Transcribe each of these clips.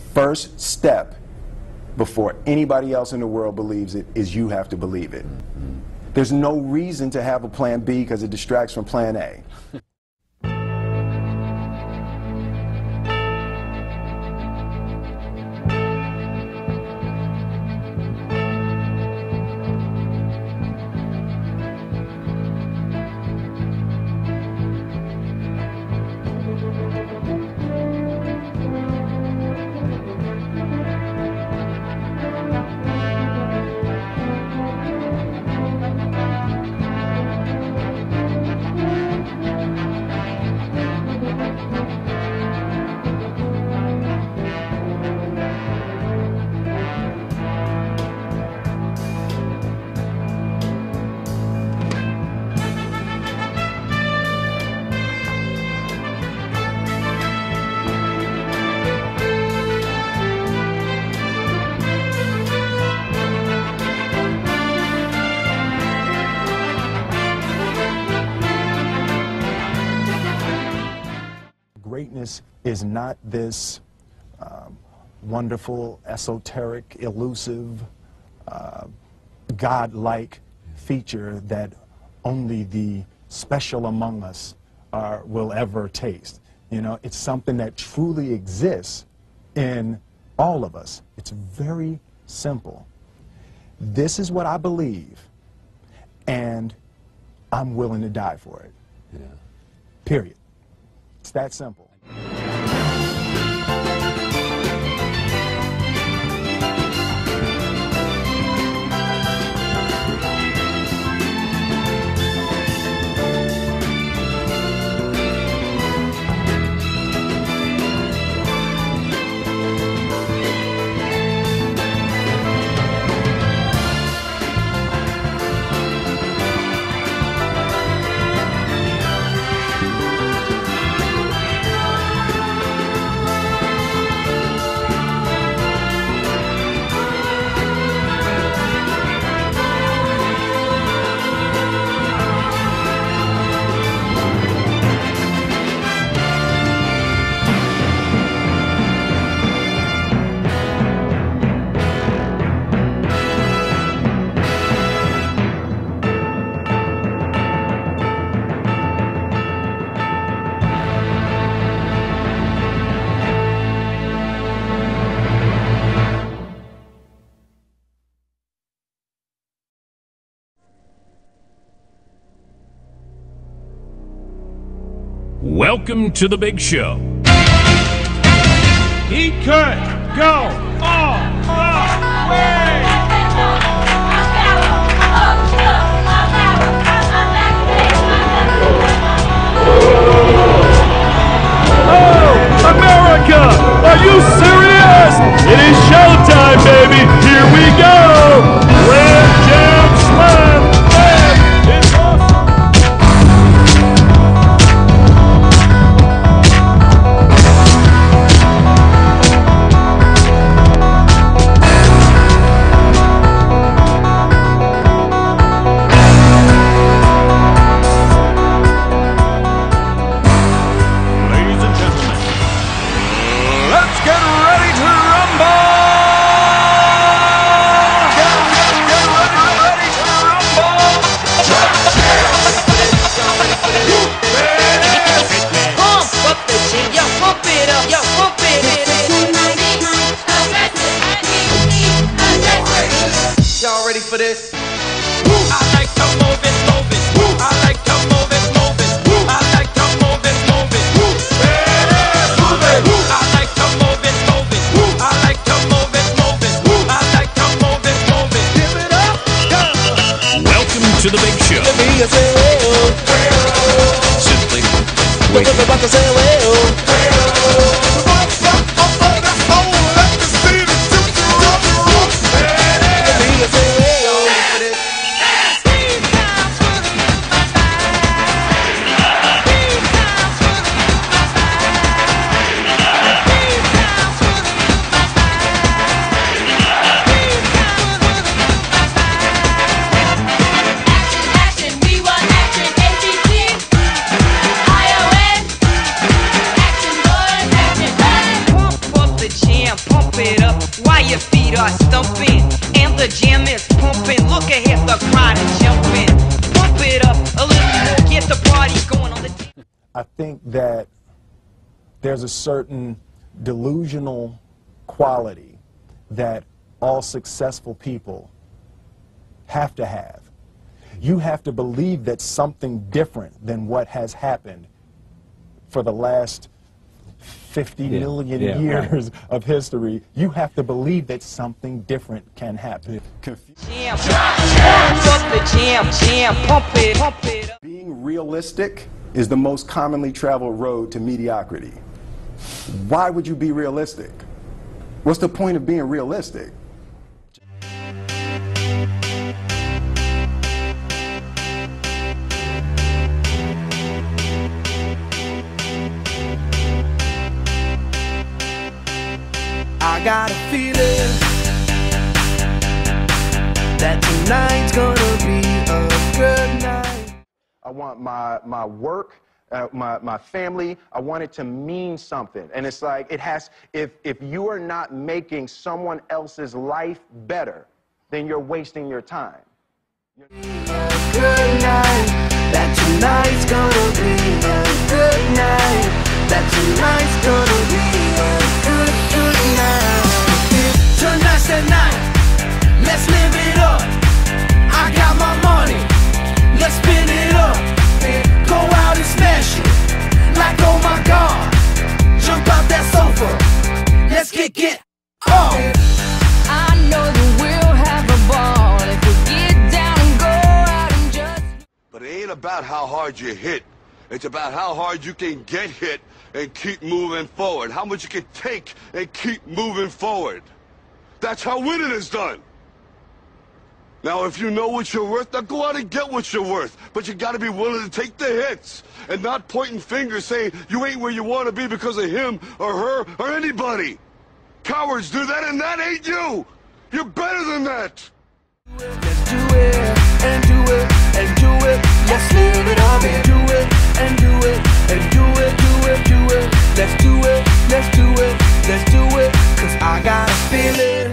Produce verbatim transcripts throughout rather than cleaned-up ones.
first step before anybody else in the world believes it is you have to believe it. Mm-hmm. There's no reason to have a plan B because it distracts from plan A. Greatness is not this um, wonderful, esoteric, elusive, uh, God-like feature that only the special among us are, will ever taste. You know, it's something that truly exists in all of us. It's very simple. This is what I believe, and I'm willing to die for it. Yeah. Period. It's that simple. Welcome to the big show. He could go all the way. Oh, America! Are you serious? It is showtime, baby. Here we go. Grand Jam Slam. Man, it's awesome. Ready for this? I like to move it, move it. I like to move it, move it. I like to move it, move it. Move it. I like to move it, move it. I like to move it, move it. I like to move it, move it. Give it up. Welcome to the big show. Simply wait. Action, start stumping, and the jam is pumping. Look ahead, the crowd is jumping. Pump it up a little more, get the party going on the D. I think that there's a certain delusional quality that all successful people have to have. You have to believe that something different than what has happened for the last fifty Yeah, million yeah, years right. of history. You have to believe that something different can happen. Jam, pump up the jam, jam, pump it, pump it up. Being realistic is the most commonly traveled road to mediocrity. Why would you be realistic? What's the point of being realistic? I got a feeling that tonight's gonna be a good night. I want my, my work, uh, my, my family, I want it to mean something. And it's like, it has, if, if you are not making someone else's life better, then you're wasting your time. A good night, that tonight's gonna be a good night, that tonight's gonna be a good, good night. Tonight's the night, let's live it up. I got my money, let's spin it up. Go out and smash it, like oh my God. Jump out that sofa, let's get, get up. I know that we'll have a ball if we get down and go out and just. But it ain't about how hard you hit. It's about how hard you can get hit and keep moving forward. How much you can take and keep moving forward. That's how winning is done. Now, if you know what you're worth, now go out and get what you're worth. But you gotta be willing to take the hits and not pointing fingers saying you ain't where you want to be because of him or her or anybody. Cowards do that, and that ain't you. You're better than that. Let's do it, and do it, and do it. Let's live it up and do it, and do it, and do it, do it, do it. Let's do it, let's do it, let's do it. Cause I got a feeling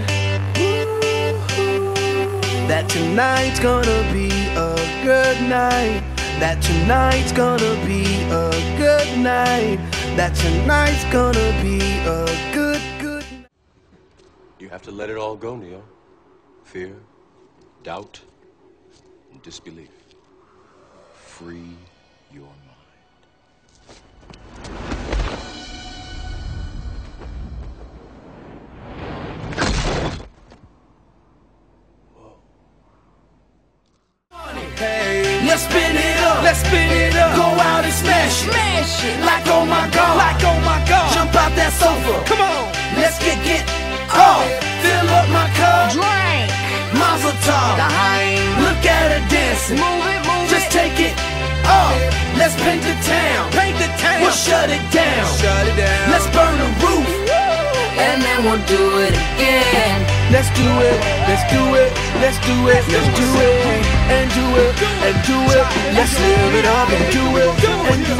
that tonight's gonna be a good night. That tonight's gonna be a good night. That tonight's gonna be a good, good night. You have to let it all go, Neo. Fear, doubt, and disbelief. Free your mind. Hey, let's spin it up. Let's spin it up. Go out and smash it. Smash it. Like oh my God. Like oh my God. Jump out that sofa. Come on. Let's get get off. Fill up my cup. Drink. Mazel tov. Look at her dancing. Move it, move Just it. take it off. Let's paint the town. Paint the town. We'll shut it down. Shut it down. Let's burn the roof. And then we'll do it again. Let's do it, let's do it, let's do it, let's do it, and do it, and do it. Let's live it up and do it, and do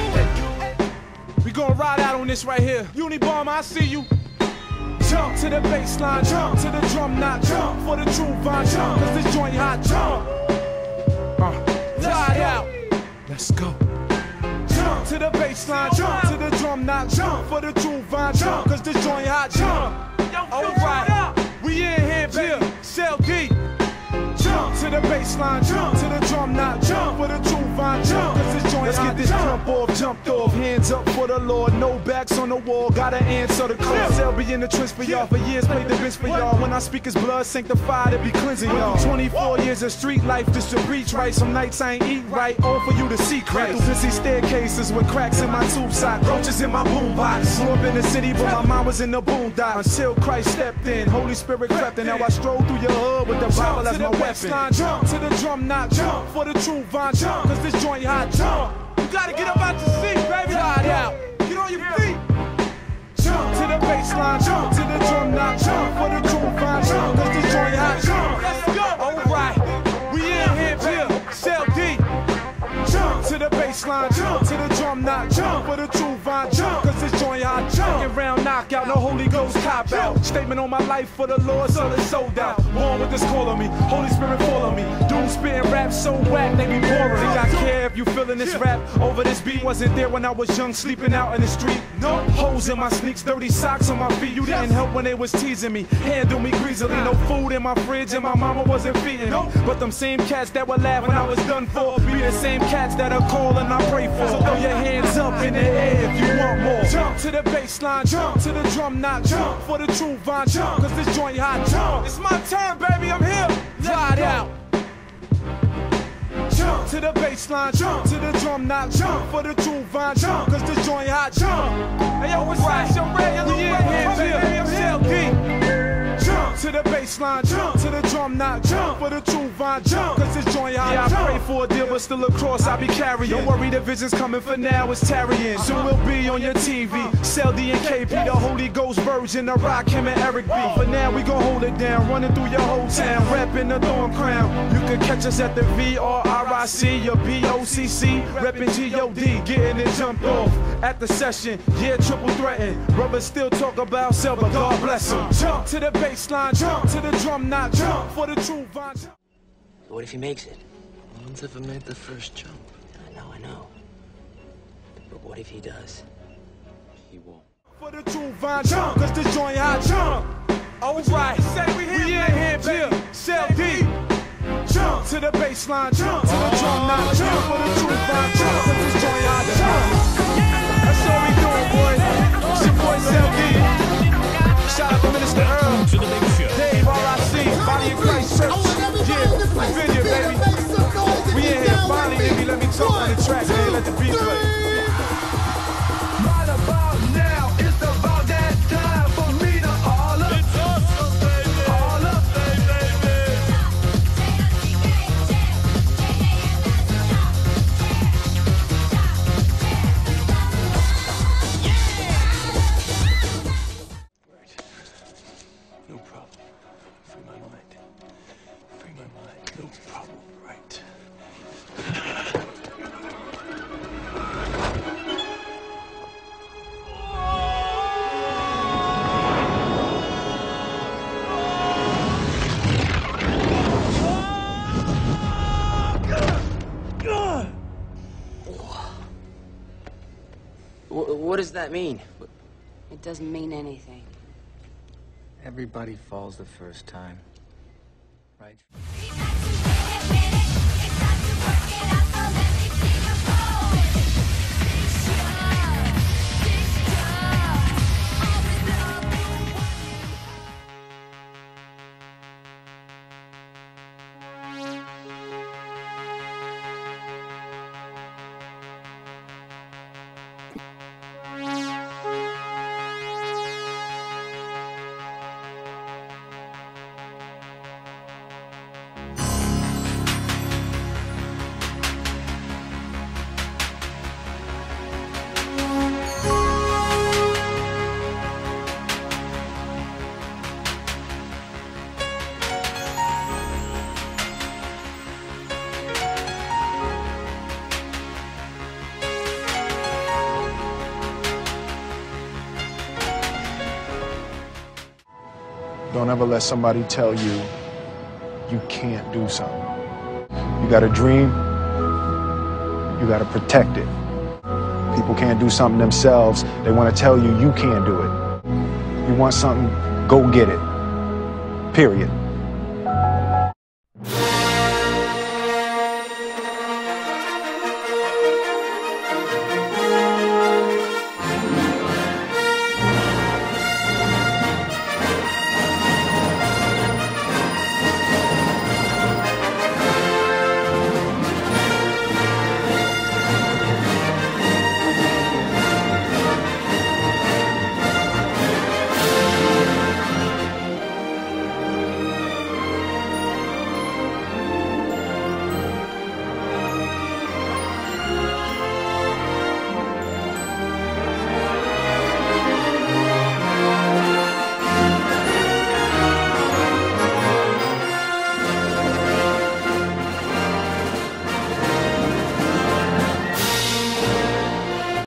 it. We gonna ride out on this right here. Unibomb, I see you. Jump to the baseline, jump to the drum, not jump for the true vine, jump, cause this joint hot, jump. Uh, ride out. Let's go. Jump to the baseline, jump to the drum, not jump for the true vine, jump, cause this joint hot, jump. Alright, we in here, baby. Cell D. Jump to the baseline, jump to the drum, not jump for the true vine, jump, cause this joint. Let's get this jump off, jumped off, hands up for the Lord, no backs on the wall, gotta answer the call. Cell be in the trench for y'all, for years played the bench for y'all. When I speak his blood, sanctified, it be cleansing y'all. twenty-four years of street life, just to reach right. Some nights I ain't eat right, all for you to see Christ. Through busy staircases with cracks in my tube sock, roaches in my boombox. Grew up in the city, but my mind was in the boondocks. Until Christ stepped in, Holy Spirit crept in. Now I stroll through your hood with the Bible as my weapon. Jump to the drum, not jump for the true vine, jump, cause this joint hot, jump. You gotta get up out your seat, baby. Ride out. Get on your feet. Jump to the baseline, jump to the drum, not jump for the true vine, jump, cause this joint hot, jump. Let's go. Alright, we in here, Bill, Cell D. Jump to the baseline, jump to the drum, not jump jump for the true Von jump, cause this joint hot jump. Second round knockout, no Holy Ghost cop out. Statement on my life for the Lord, so it's sold out. Born with this call on me, Holy Spirit fall on me. Dudes spitting rap so whack, they be boring. Think I care if you feeling this rap over this beat? Wasn't there when I was young, sleeping out in the street. No holes in my sneaks, dirty socks on my feet. You didn't help when they was teasing me, handle me greasily. No food in my fridge and my mama wasn't feeding me. But them same cats that would laugh when I was done for be the same cats that'll call and I pray for. So throw your hands up in the air if you want more. Jump to the bass line, jump to the drum knock, jump for the true Von jump, cause this joint hot jump. It's my turn, baby, I'm here. Fly it out. Jump to the bass line, jump to the drum knock, jump for the true Von jump, cause this joint hot jump. Hey yo, what's right? Yo, Ray, yo, we in here, baby, I'm L D. Jump to the bass line, jump to the drum knock, jump for the true Von jump, cause this joint hot. Yeah, I pray for a deal, but still a cross I be carrying. Don't worry, the vision's coming for now, it's tarrying. Soon we'll be on your T V. Cell D and K P, the Holy Ghost Virgin, the Rock, him and Eric B. For now, we gon' hold it down, running through your whole town, reppin' the Thorn Crown. You can catch us at the V R R I C or B O C C, reppin' G O D, getting it jumped off at the session. Yeah, triple threatened. Brothers still talk about self, but God bless him. Jump to the bass line, jump to the drum knock, jump for the true Von jump. What if he makes it? No one's ever made the first jump. I know, I know. But what if he does? He won't. For the true Von jump, cause this joint hot jump. Alright, say we here, we in here, baby. Cell D. Jump to the bass line, jump to the drum knock, jump for the true Von jump, cause this joint hot jump. That's all we doing, boy. It's your boy Cell D. Shout out to Minister Earl. To the big show. Dave, R I C, Body of Christ Church. Yeah, video, baby. We in here, finally, baby. Let me talk on the track, man. Let the beat play. Right about now, it's about that time for me to all up. It's awesome, baby. All up, baby. No problem. Free my mind. Free my mind. No problem. Right. What does that mean? It doesn't mean anything. Everybody falls the first time, right? Don't ever let somebody tell you you can't do something. You got a dream, you got to protect it. People can't do something themselves. They want to tell you you can't do it. You want something, go get it. Period.